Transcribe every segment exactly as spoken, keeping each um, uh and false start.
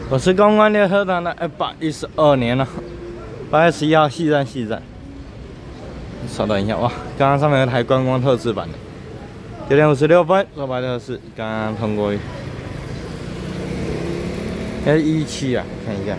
我是公关列车团的一百一十二年了，八月十一号西站西站。稍等一下，哇，刚刚上面有台观光特制版的，九点五十六分，六百六十四，刚刚通过。现在一期啊，看一下。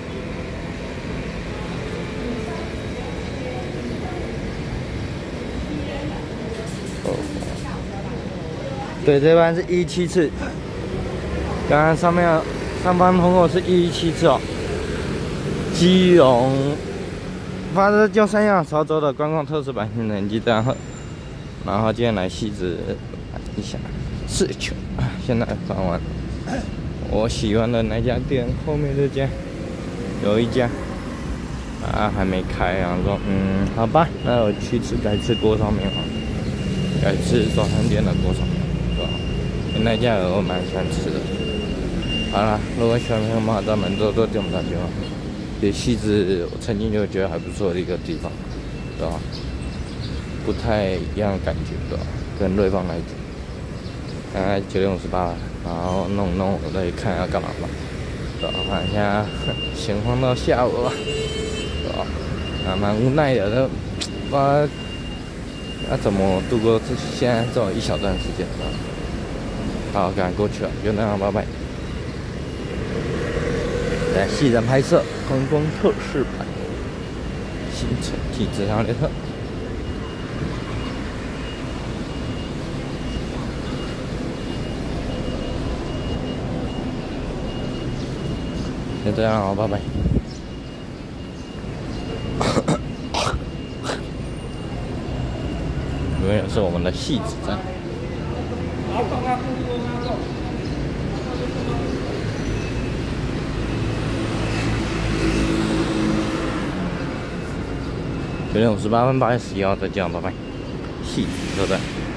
哦，对，这班是一七次，刚刚上面上班通过是一七次哦。基隆发射就三样潮州的观光特色版性能机站后，然后今天来汐止一下四球，现在翻完。我喜欢的那家店后面这家有一家啊还没开，然后说嗯好吧，那我去吃改吃锅烧面啊，改吃早餐店的锅烧面，对吧？那家我蛮喜欢吃的。好了，如果喜欢的话，咱们多多点我们的节目。也汐止，我曾经就觉得还不错的一个地方，对吧？不太一样的感觉，对吧？跟瑞芳来讲，大概九点五十八，然后弄弄，我再看要干嘛吧，对吧？看一下，闲晃到下午了，对吧？啊，蛮无奈的，都不知道要怎么度过这现在这种一小段时间，对吧？好，赶快过去了，就那样，拜拜。在西站拍摄观光特仕版行程体质上列车，就这样了，拜拜。永远是我们的汐止站。九点五十八分，八月十一号再见，拜拜。汐止车站。